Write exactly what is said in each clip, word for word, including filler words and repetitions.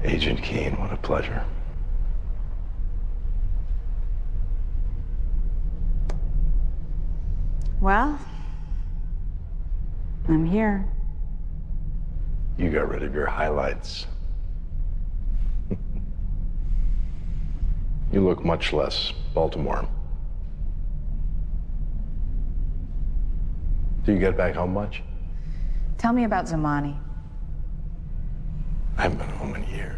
Agent Keene, what a pleasure. Well, I'm here. You got rid of your highlights. You look much less Baltimore. Do you get back home much? Tell me about Zamani. I haven't been home in years.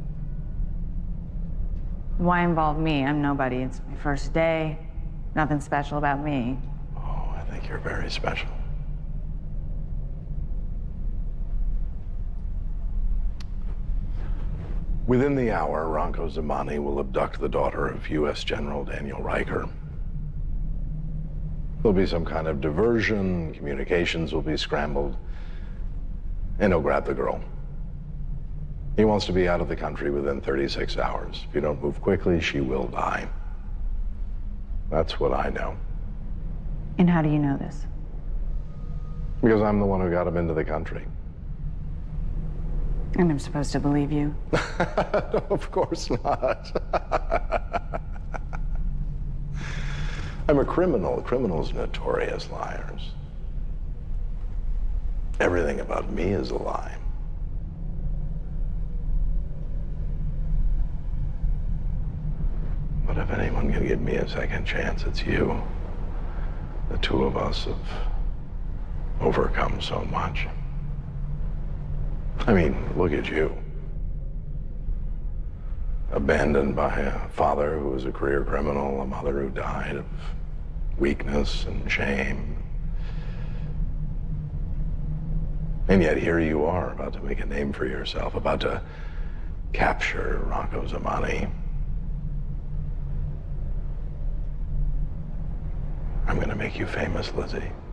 Why involve me? I'm nobody. It's my first day. Nothing special about me. Oh, I think you're very special. Within the hour, Ranko Zamani will abduct the daughter of U S General Daniel Riker. There'll be some kind of diversion, communications will be scrambled, and he'll grab the girl. He wants to be out of the country within thirty-six hours. If you don't move quickly, she will die. That's what I know. And how do you know this? Because I'm the one who got him into the country. And I'm supposed to believe you? No, of course not. I'm a criminal. Criminals are notorious liars. Everything about me is a lie. But if anyone can give me a second chance, it's you. The two of us have overcome so much. I mean, look at you. Abandoned by a father who was a career criminal, a mother who died of weakness and shame. And yet here you are, about to make a name for yourself, about to capture Ranko Zamani. I'm gonna make you famous, Lizzie.